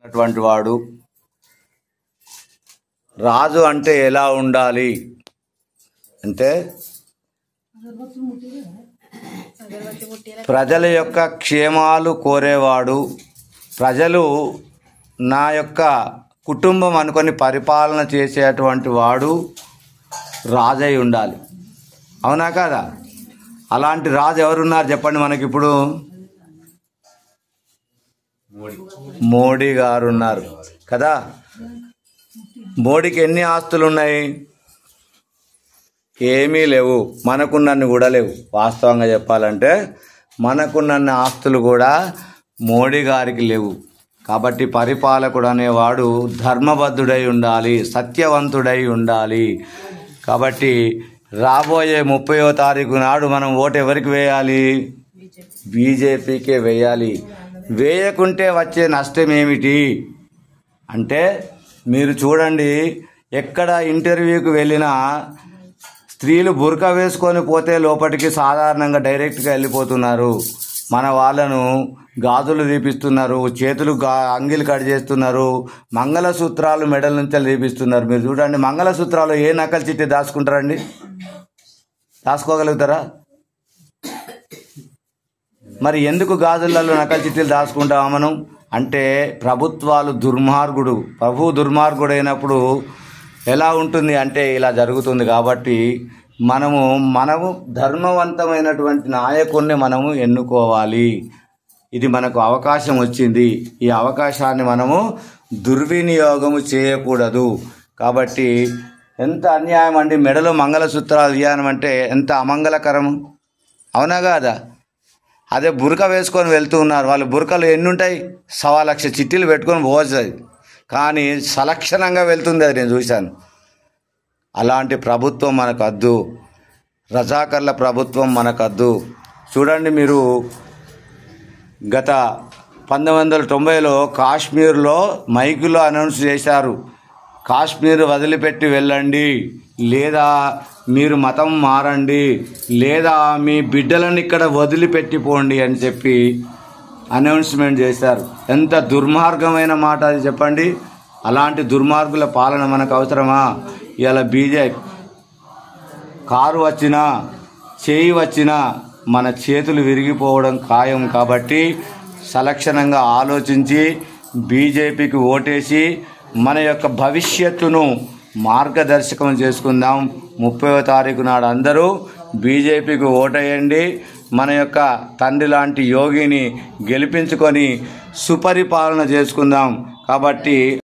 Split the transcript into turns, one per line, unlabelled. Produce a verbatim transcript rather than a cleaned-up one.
అటువంటి వాడు రాజు అంటే ఎలా ఉండాలి అంటే ప్రజల యొక్క క్షేమాలు కోరేవాడు, ప్రజలు నా యొక్క కుటుంబం అనుకొని పరిపాలన చేసేటువంటి వాడు రాజై ఉండాలి. అవునా కాదా? అలాంటి రాజు ఎవరున్నారు చెప్పండి మనకి? ఇప్పుడు మోడీ గారు ఉన్నారు కదా. మోడీకి ఎన్ని ఆస్తులు ఉన్నాయి? ఏమీ లేవు. మనకున్నన్ని కూడా లేవు. వాస్తవంగా చెప్పాలంటే మనకున్నన్ని ఆస్తులు కూడా మోడీ గారికి లేవు. కాబట్టి పరిపాలకుడు అనేవాడు ధర్మబద్ధుడై ఉండాలి, సత్యవంతుడై ఉండాలి. కాబట్టి రాబోయే ముప్పయో తారీఖు నాడు మనం ఓటు ఎవరికి వేయాలి? బీజేపీకే వేయాలి. వేయకుంటే వచ్చే నష్టం ఏమిటి అంటే, మీరు చూడండి, ఎక్కడ ఇంటర్వ్యూకి వెళ్ళినా స్త్రీలు బుర్కా వేసుకొని పోతే లోపలికి సాధారణంగా డైరెక్ట్గా వెళ్ళిపోతున్నారు. మన వాళ్ళను గాజులు తీపిస్తున్నారు, చేతులు గా అంగిలు కట్ చేస్తున్నారు, మంగళసూత్రాలు మెడల నుంచి తీపిస్తున్నారు. మీరు చూడండి, మంగళసూత్రాలు ఏ నకలు చిట్టి దాచుకుంటారండి? దాచుకోగలుగుతారా? మరి ఎందుకు గాజులలో నకలు చిట్టీలు దాచుకుంటామా మనం అంటే, ప్రభుత్వాలు దుర్మార్గుడు ప్రభు దుర్మార్గుడు అయినప్పుడు ఎలా ఉంటుంది అంటే ఇలా జరుగుతుంది. కాబట్టి మనము మనము ధర్మవంతమైనటువంటి నాయకుడిని మనము ఎన్నుకోవాలి. ఇది మనకు అవకాశం వచ్చింది. ఈ అవకాశాన్ని మనము దుర్వినియోగము చేయకూడదు. కాబట్టి ఎంత అన్యాయం అండి, మెడలో మంగళసూత్రాలు ఇవ్వడం అంటే ఎంత అమంగళకరము. అవునా కాదా? అదే బురక వేసుకొని వెళ్తూ ఉన్నారు. వాళ్ళు బురకలు ఎన్ని ఉంటాయి? సవా లక్ష చిట్టీలు పెట్టుకొని పోతుంది, కానీ సలక్షణంగా వెళ్తుంది. అది నేను చూశాను. అలాంటి ప్రభుత్వం మనకద్దు. రజాకర్ల ప్రభుత్వం మనకద్దు. చూడండి, మీరు గత పంతొమ్మిది వందల తొంభైలో కాశ్మీర్లో మైకులో అనౌన్స్ చేశారు, కాశ్మీర్ వదిలిపెట్టి వెళ్ళండి, లేదా మీరు మతం మారండి, లేదా మీ బిడ్డలను ఇక్కడ వదిలిపెట్టిపోండి అని చెప్పి అనౌన్స్మెంట్ చేశారు. ఎంత దుర్మార్గమైన మాట అది చెప్పండి. అలాంటి దుర్మార్గుల పాలన మనకు అవసరమా? ఇలా బీజేపీ కారు వచ్చినా, చేయి వచ్చినా మన చేతులు విరిగిపోవడం ఖాయం. కాబట్టి సలక్షణంగా ఆలోచించి బీజేపీకి ఓటేసి మన యొక్క భవిష్యత్తును మార్గదర్శకం చేసుకుందాం. ముప్పైవ తారీఖు నాడు అందరూ బీజేపీకి ఓటేయండి. మన యొక్క తండ్రి లాంటి యోగిని గెలిపించుకొని సుపరిపాలన చేసుకుందాం. కాబట్టి